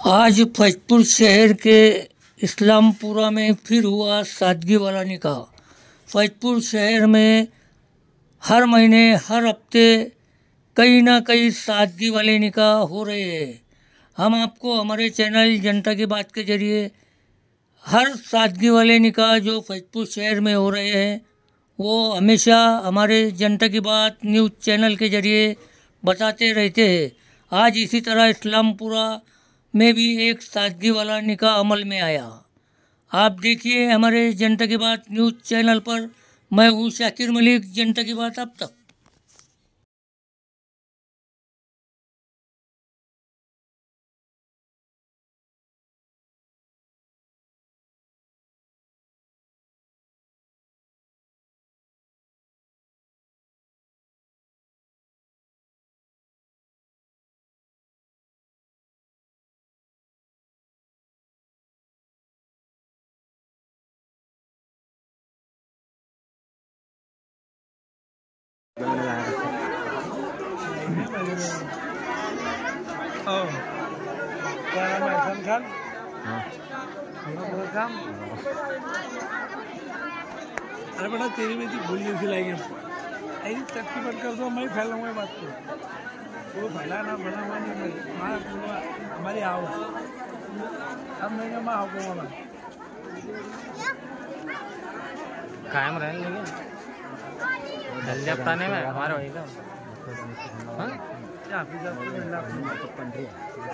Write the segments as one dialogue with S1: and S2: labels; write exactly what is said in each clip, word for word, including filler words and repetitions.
S1: आज फैजपुर शहर के इस्लामपुरा में फिर हुआ सादगी वाला निकाह। फैजपुर शहर में हर महीने हर हफ्ते कई ना कई सादगी वाले निकाह हो रहे हैं। हम आपको हमारे चैनल जनता की बात के जरिए हर सादगी वाले निकाह जो फैजपुर शहर में हो रहे हैं वो हमेशा हमारे जनता की बात न्यूज़ चैनल के जरिए बताते रहते हैं। आज इसी तरह इस्लामपुरा में भी एक सादगी वाला निकाह अमल में आया। आप देखिए हमारे जनता की बात न्यूज़ चैनल पर। मैं हूँ शाकिर मलिक, जनता की बात अब तक।
S2: Oh, क्या नाम है? खान खान? हाँ। काम? अरे बेटा तेरी में भूल जैसी लाएंगे हमको। ऐसी चटकी बंद कर दो, मैं फैलाऊंगा बात को। वो फैलाना बना हुआ नहीं मैं। माँ हमारी आओ। अब नहीं मैं आओ बोला।
S3: कायम रहने लगे। जल्दी अपने में हमारे वही का। हाँ?
S2: क्या फिर जब मिलना तो पंद्रह।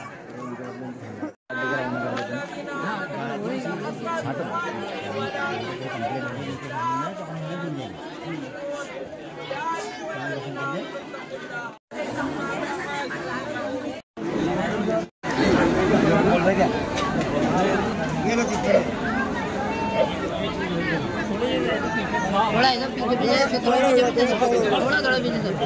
S4: थोड़ा एकदम पीछे पीछे से थोड़ा पीछे थोड़ा थोड़ा पीछे से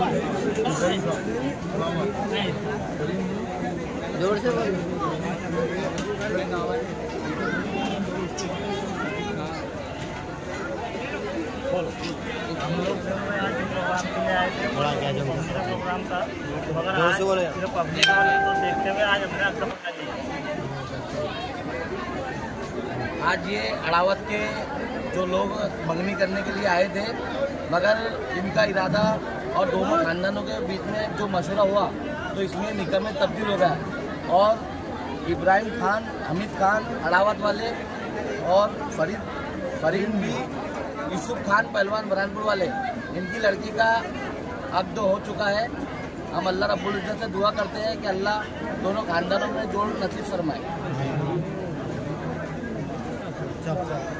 S4: जोर से बोल। हम लोग आज प्रोग्राम के लिए आए थे। थोड़ा क्या जो प्रोग्राम था जोर से बोले सिर्फ पब्लिक वाले को देखते हुए आज हमने अक्सर पकड़ लिया।
S5: आज ये अड़ावत के जो लोग मंगनी करने के लिए आए थे, मगर इनका इरादा और दोनों खानदानों के बीच में जो मशवरा हुआ तो इसमें निकाह में तब्दील हो गया और इब्राहिम खान, हमीद खान अड़ावत वाले और फरीद फरीद भी यूसुफ खान पहलवान बरहानपुर वाले, इनकी लड़की का अब्द हो चुका है। हम अल्लाह रब्बुल इज्जत से दुआ करते हैं कि अल्लाह दोनों खानदानों में जोड़ नसीब फरमाए।